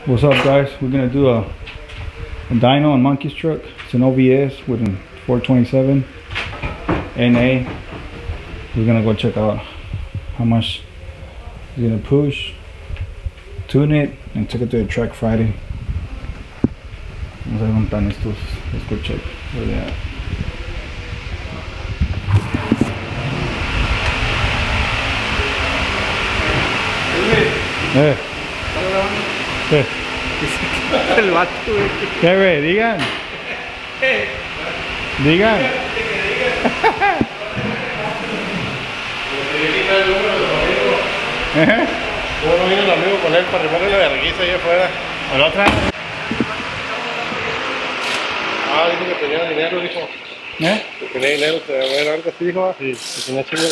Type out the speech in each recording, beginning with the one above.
What's up, guys? We're gonna do a dyno on Monkey's truck. It's an OVS with a 427 NA. We're gonna go check out how much it's gonna push, tune it, and take it to the track Friday. Vamos a ver dónde están estos. Let's go check where they at. ¿Qué? El vato, güey. ¿Qué, güey? Digan. Digan. ¿Cómo no vino el amigo con él para arrimarle la vergüenza ahí afuera? ¿A la otra? Ah, dijo que tenía dinero, dijo. ¿Eh? Que tenía dinero, te va a ver algo así, dijo. Sí, que tenía chingo.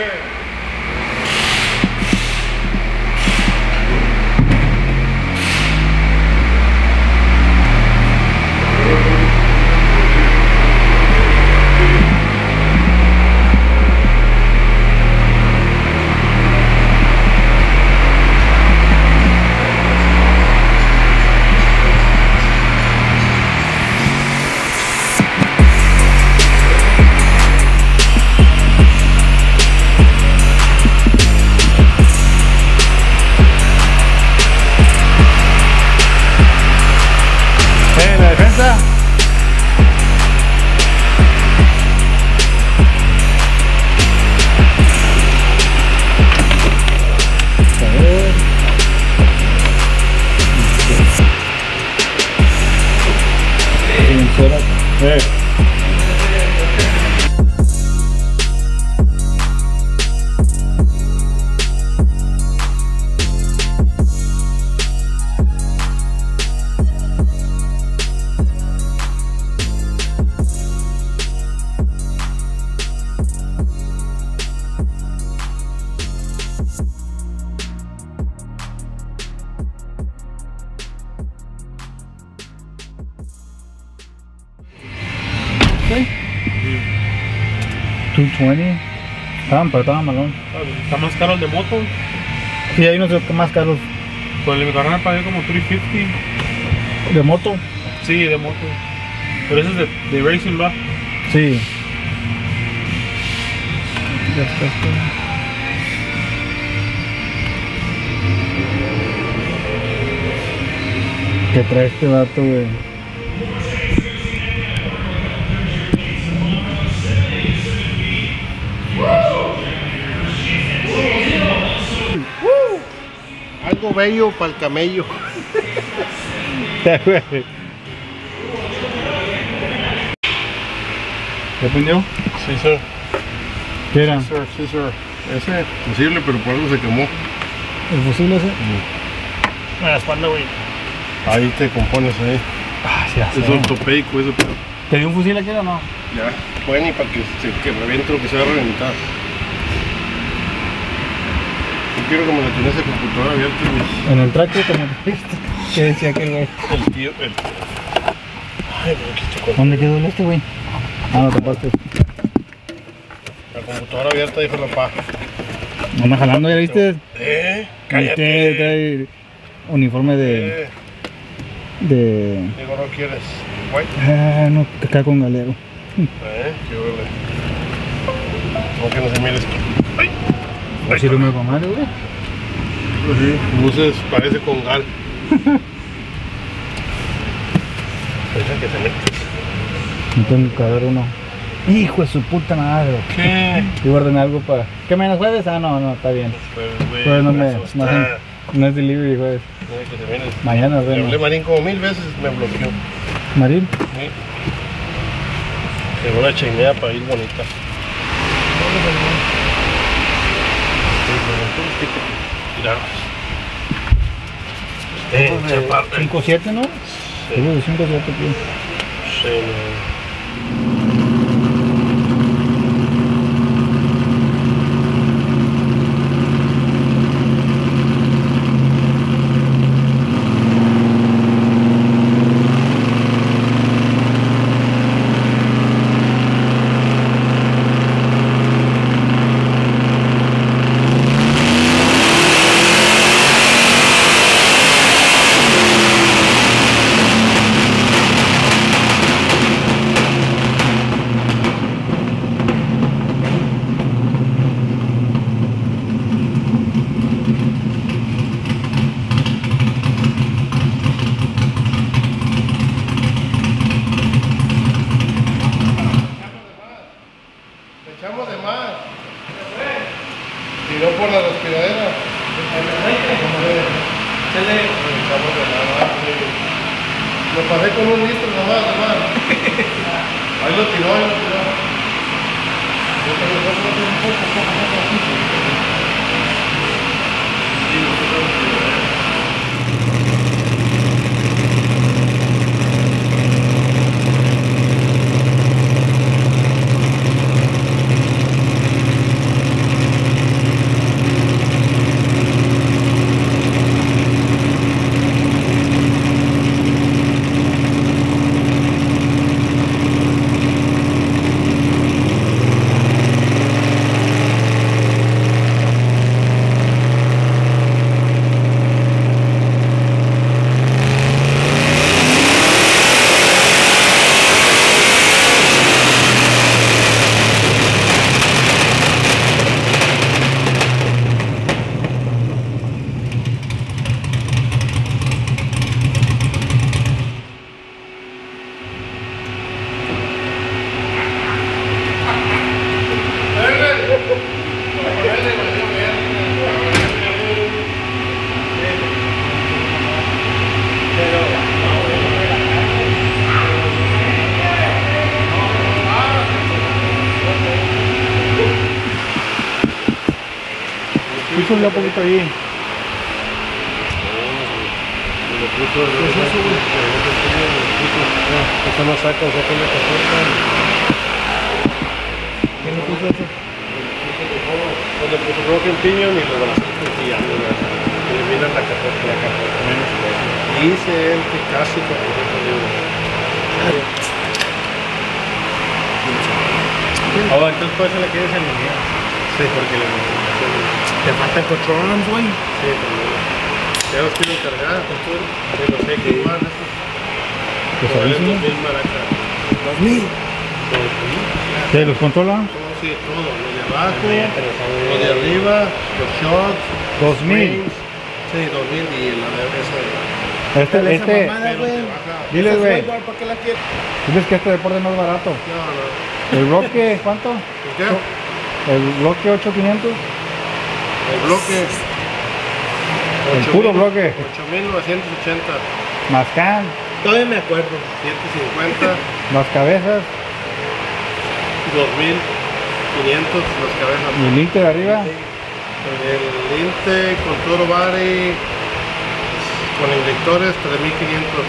¿La defensa? ¿Sí? 220. Estaban malón. Está más caro el de moto. Sí, hay unos más caros. Con el de mi carnal pagué como 350. ¿De moto? Sí, de moto. Pero ese es de racing, va. Sí. Ya está. ¿Qué trae este vato, güey? Algo bello para el camello. ¿Ya prendió? Sí, sir. ¿Qué era? Sí, sir. Ese posible, pero por algo se quemó. ¿El fusible ese? A la espalda, güey. Ahí te compones ahí. Ah, sí, Es ortopédico ese, pero ¿te dio un fusil aquí o no? ya. Bueno, y para que reviente lo que se va a reventar. Yo quiero que me lo tenés el computador abierto, güey. En el tractor te metiste. ¿Qué decía aquel güey? El tío, Ay, me quito con ¿Dónde quedó este güey? Ah, no, tapaste. la computadora abierta, dijo la paja. No me jalando, ¿ya viste? Cállate. Trae uniforme de... Digo, no quieres. White. Ah, no, acá con galero. Qué huele. ¿Cómo que no se mire esto? Ay. ¿O si lo me va mal, güey? Pues sí, luces parece con gal. Piensan que se mete. No tengo que ver uno. Hijo de su puta madre. ¿Qué? Y guarden algo para... ¿Qué menos jueves? Ah, no, está bien. Pues, güey, Pues no asusta. no es delivery jueves. Que se mire. Mañana Le hablé vemos. Marín como 1000 veces, me bloqueó. Marín. Sí. Llegó una chimenea para ir bonita. Tiraros. 5-7, ¿no? Sí. Digo de 5-7, tío. Sí, no. Lo pasé con 1 litro nomás. Ahí lo tiró. Písale un poquito ahí. Eso no saca una capucha. ¿Qué le puso eso? Le puso broken pinion y los bracitos y ya eliminan la capucha. Menos cosas. Dice él que casi por Oh, entonces por eso le quieres alinear. sí, porque le Te faltan control arms, güey. sí, ya los quiero cargar, de los X más estos. Pesadísimo. 2000 maracas. 2000. ¿Qué los controla? Sí, todo, lo de abajo, lo de arriba, los shots, 2000. sí, 2000 y la de esa. Este, mamada, güey. Diles, güey. ¿Para qué la quieres? Diles que este deporte no es barato. No. ¿El bloque cuánto? ¿Qué? ¿El bloque 8500? El bloque. El puro bloque. 8980, Más can, Todavía me acuerdo. 150, más cabezas 2500 las cabezas. y el link de arriba. El linte con toro body, con inyectores 3500.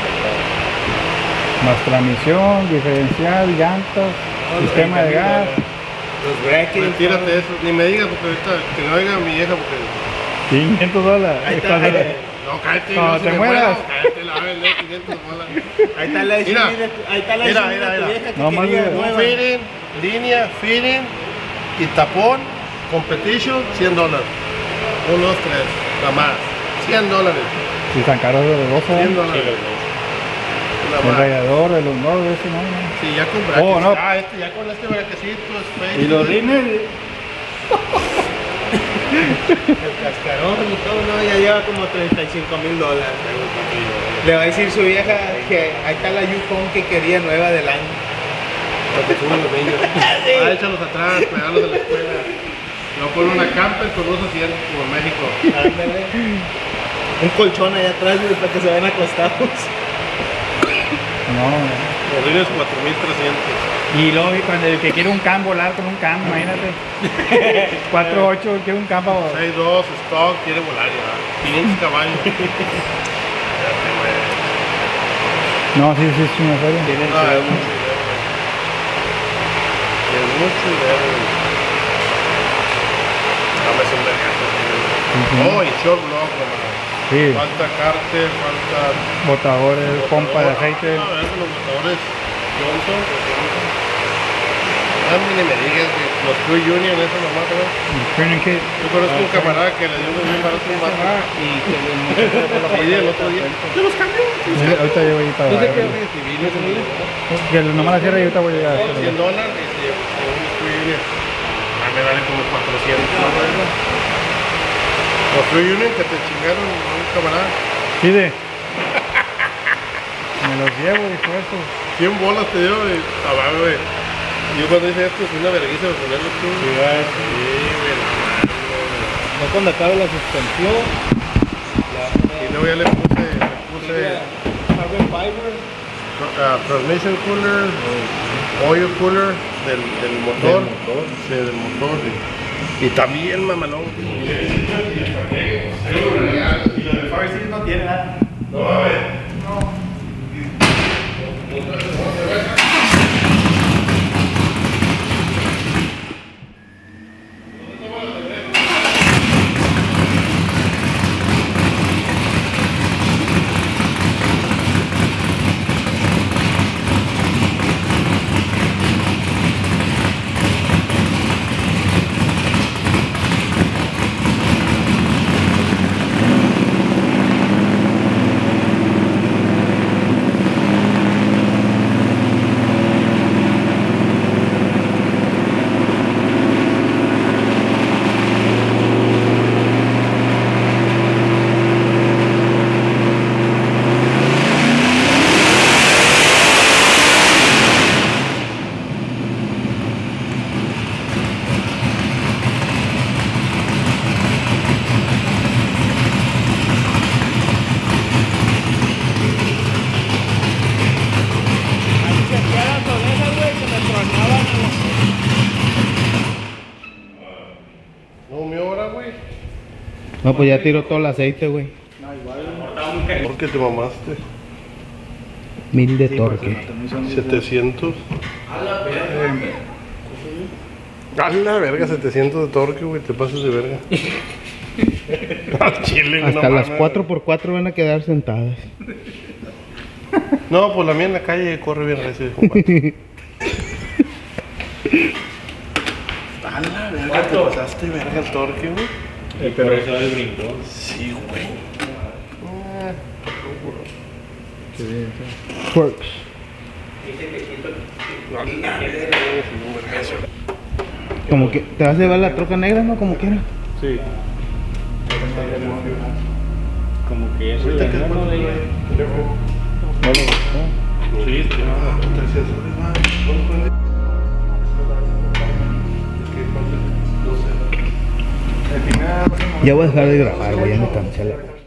Más transmisión, diferencial, llantas, sistema de gas. Los brackets. Tírate eso, ni me digas porque ahorita que no oiga mi vieja porque. $500. Ahí está. No, cállate, No, si te me mueras. muero, cállate, la vez, 500 bolas. Ahí está la SUV. Mira. Ahí está la Mira, SUV de mira, tu mira. vieja que No más quería de- nueva. Feeding, línea, feeding y tapón, competition, $100. 1, 2, 3, la más. $100. Si están caros de los dos, $100. La el más. radiador, el honor, ese no. Sí, ya con brackets. Oh, no. Ah, ya con este braquecito es fake. Y los rines, El cascarón y todo, no, ya lleva como $35,000. Le va a decir su vieja que ahí está la Yukon que quería nueva del año. Porque suben los niños. Ah, échalos atrás, pegarlos de la escuela. Luego pon una camper con unos asientos como en México. Ándale. Un colchón allá atrás güey, para que se vayan acostados. no. Los rines 4300. Y luego cuando el que quiere un can volar con un can, imagínate. 4.8 quiere un can para 6.2 stock, quiere volar ya. 500 caballos. No, sí, sí, es una serie. Tienen Ah, su- es mucho dinero. Es mucho dinero. Dame un vergazo. Oh, y short block, nomás. Sí, Falta cárter, falta. botadores, pompa de aceite. Ah, a ver, los botadores Johnson. A mí ni me digas que los Crew Union, eso nomás, ¿no? El training kit. Yo conozco un camarada que le dio unos bien baratos un vato. Y que Y el otro día. Yo los cambió. Ahorita llego ahí para. Que nomás la cierre y ahorita voy a llegar. $100 y se llevó un Crew Union. A mí me vale como 400. Los Crew Union que te chingaron a un camarada. Sí, de. Me los llevo, dijo eso. 100 bolas te dio y estaba, güey. Yo cuando hice esto es una vergüenza de ponerlo tú. Sí, güey. no cuando acabe la suspensión. Y luego ya le puse Carbon fiber transmission cooler, oil cooler del motor. Sí, del motor. Y también mamalón. Y lo de Fire Seat no tiene nada. No, a ver. No. No, pues ya tiró todo el aceite, güey. No, igual. ¿Por qué te mamaste? 1000 de Sí, torque. porque 700. A la verga, 700 de torque, güey, te pasas de verga. Chile, Hasta no las mames. 4x4 van a quedar sentadas. No, pues la mía en la calle corre bien recio, compadre. A la verga, te pasaste de verga el torque, güey. pero eso es brinco. Sí, güey. Twerks. Como que te vas a llevar la troca negra, ¿no? Como quiera. Sí. Como que eso Ahorita que no cuando le le- Sí, sí, Ya voy a dejar de grabar, güey, ya me cansé la verdad.